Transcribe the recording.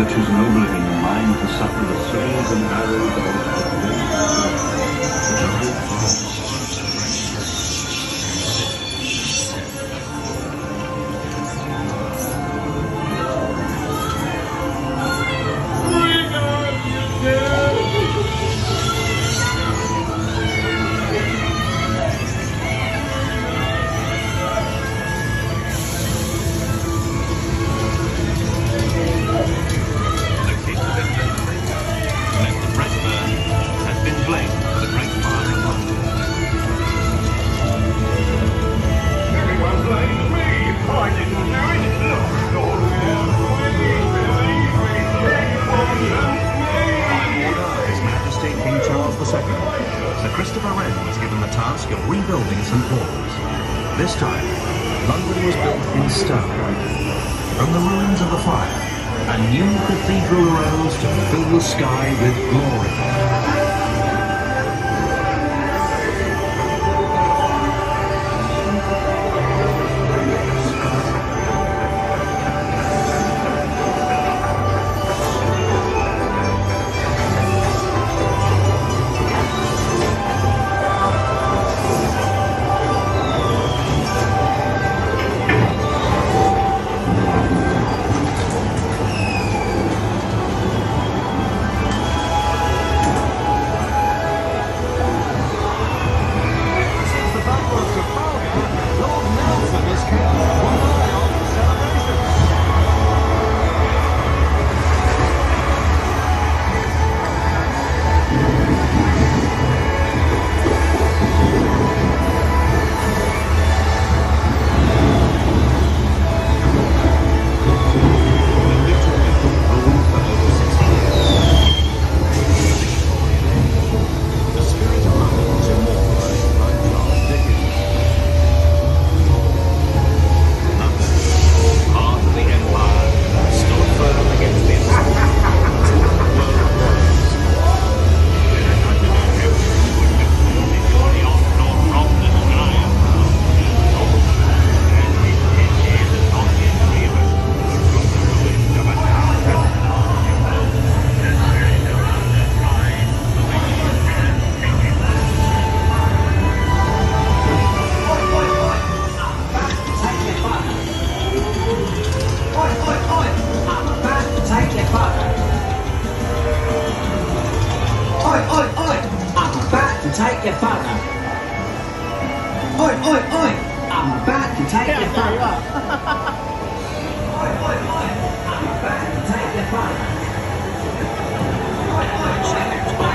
creatures nobler in mind to suffer the swords and arrows of Sir Christopher Wren was given the task of rebuilding St Paul's. This time, London was built in stone. From the ruins of the fire, a new cathedral arose to fill the sky with glory. Take your photo. Oi, oi, oi! I'm about to take your photo. Oi, oi, oi! I'm about to take your photo. Oi, oi, oi!